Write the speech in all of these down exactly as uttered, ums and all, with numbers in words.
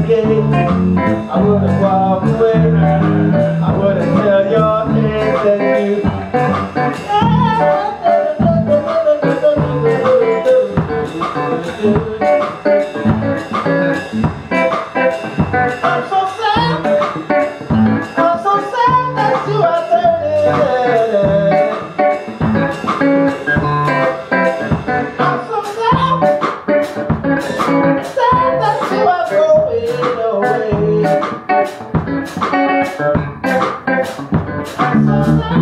gate, I wouldn't walk away. I wouldn't tell your hands that you. I'm so sad. I'm so sad that you are turning. I'm so sad. Sad that you are going away. I'm so sad.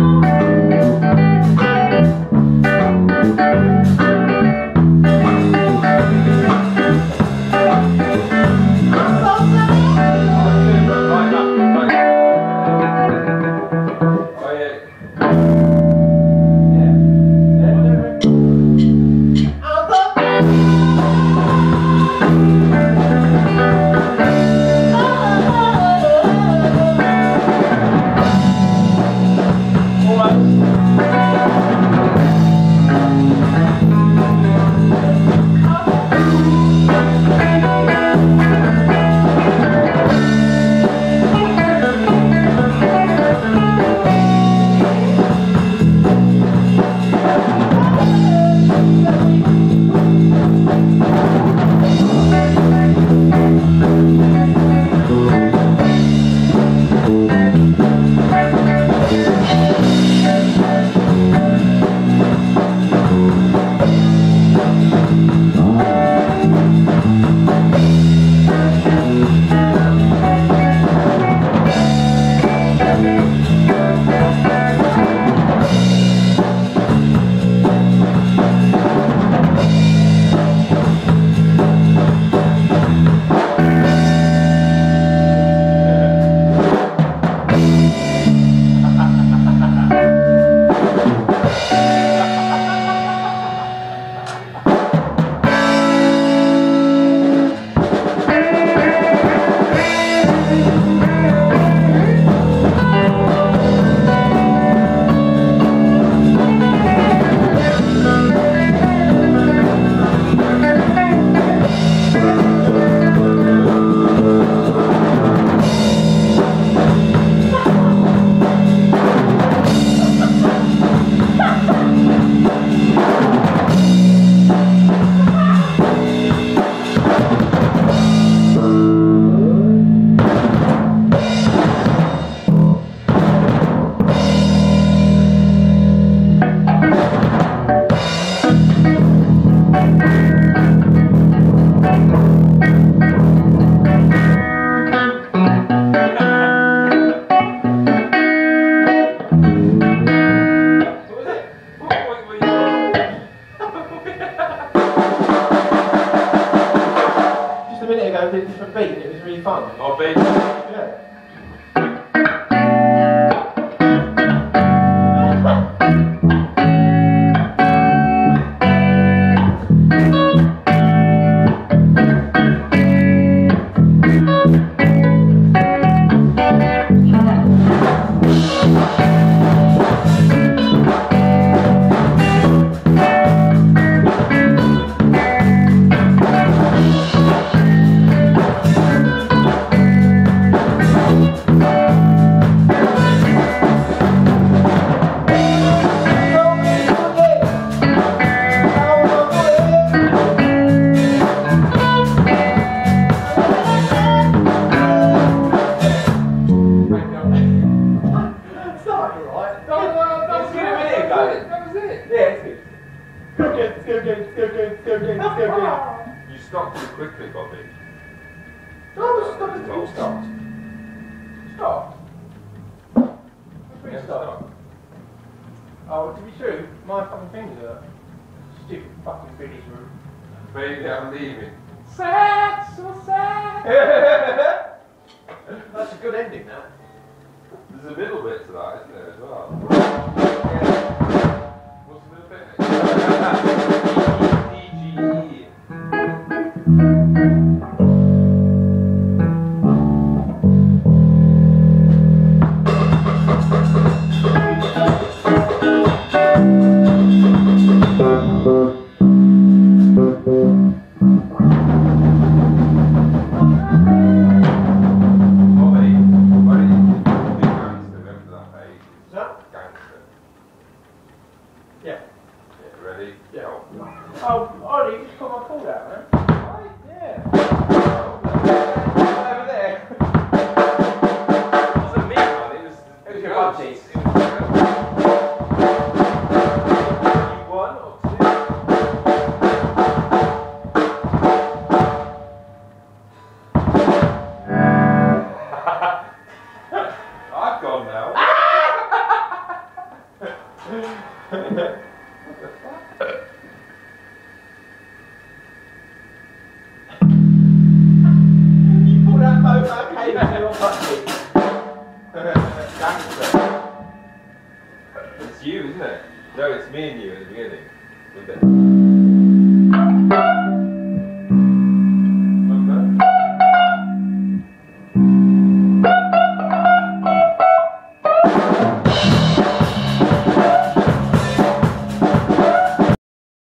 A different beat and it was really fun. Oh, beat? Yeah. You stopped too quickly, Bobby. No, stop it. You stopped. Stop. What's yeah, stop? Oh, to be true, my fucking things are stupid fucking British room. Baby, I'm leaving. Sad, so sad. That's a good ending, that. There's a little bit to that, isn't there, as well? Yeah. What's a little bit? D G E. Thank you. that gone now? You pull that mobile cable to your pocket. Gangster. It's you, isn't it? No, it's me and you at the beginning. Isn't it? Remember?